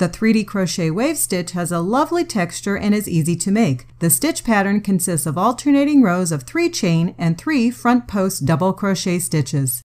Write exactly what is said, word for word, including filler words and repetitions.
The three D crochet wave stitch has a lovely texture and is easy to make. The stitch pattern consists of alternating rows of three chain and three front post double crochet stitches.